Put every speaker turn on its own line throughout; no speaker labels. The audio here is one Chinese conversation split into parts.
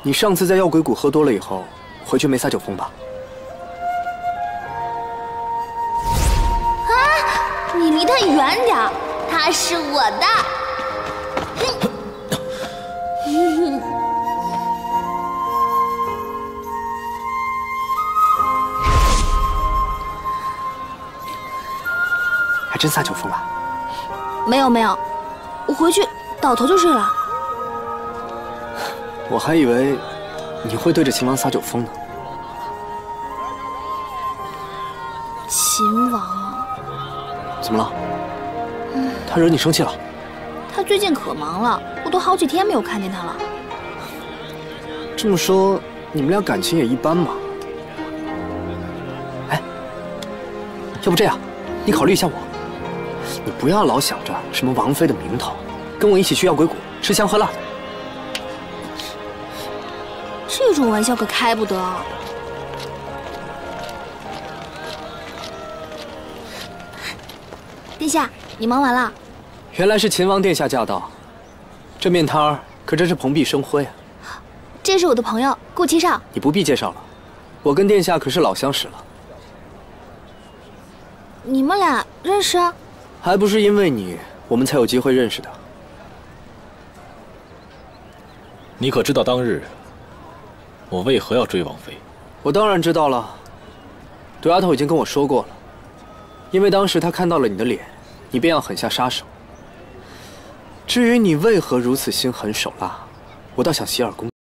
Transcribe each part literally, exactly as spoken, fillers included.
你上次在药鬼谷喝多了以后，回去没撒酒疯吧？
啊！你离他远点儿，他是我的。
还真撒酒疯了？
没有没有，我回去倒头就睡了。
我还以为你会对着秦王撒酒疯呢。
秦王啊，
怎么了？他惹你生气了？
他最近可忙了，我都好几天没有看见他了。
这么说，你们俩感情也一般嘛？哎，要不这样，你考虑一下我，你不要老想着什么王妃的名头，跟我一起去药鬼谷吃香喝辣的。
这种玩笑可开不得。殿下，你忙完了？
原来是秦王殿下驾到，这面摊儿可真是蓬荜生辉啊！
这是我的朋友顾七少。
你不必介绍了，我跟殿下可是老相识了。
你们俩认识？
还不是因为你，我们才有机会认识的。
你可知道当日我为何要追王妃？
我当然知道了，朵丫头已经跟我说过了。因为当时她看到了你的脸，你便要狠下杀手。至于你为何如此心狠手辣，我倒想洗耳恭。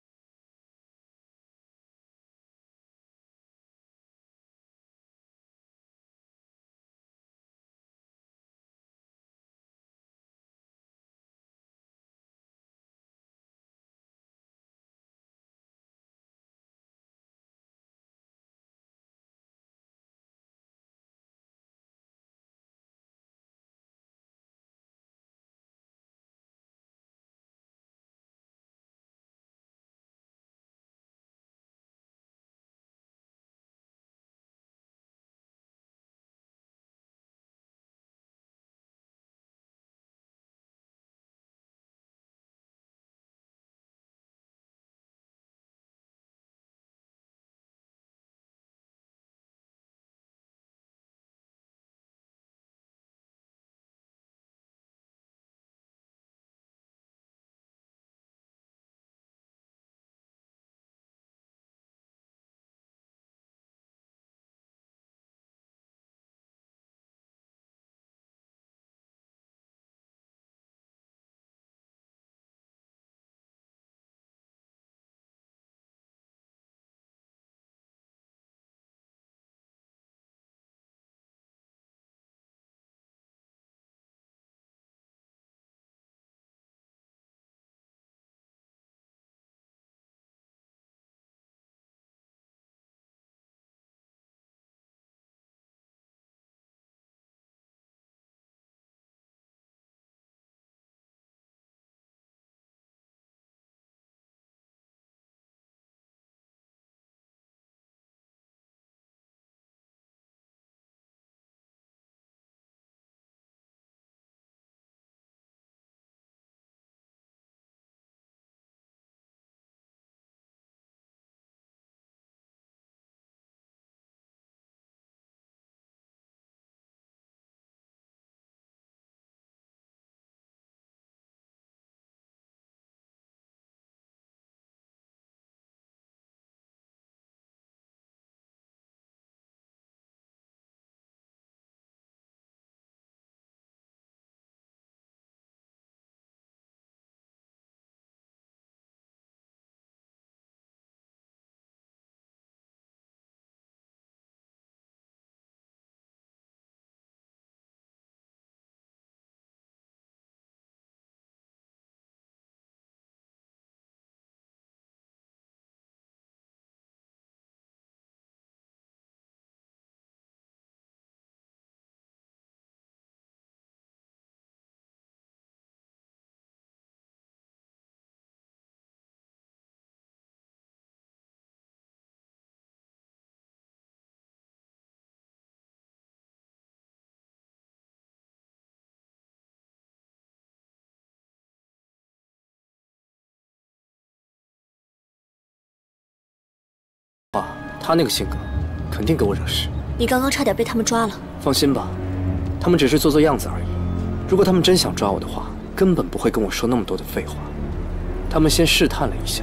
他那个性格，肯定给我惹事。
你刚刚差点被他们抓了。
放心吧，他们只是做做样子而已。如果他们真想抓我的话，根本不会跟我说那么多的废话。他们先试探了一下，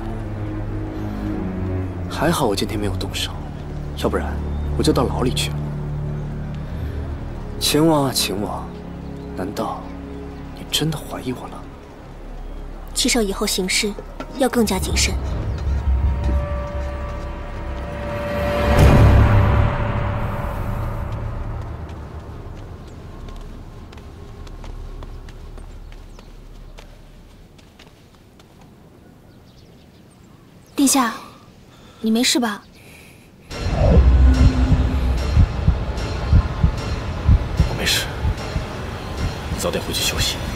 还好我今天没有动手，要不然我就到牢里去了。秦王啊，秦王，难道你真的怀疑我了？
七少以后行事要更加谨慎。
殿下，你没事吧？
我没事，你早点回去休息。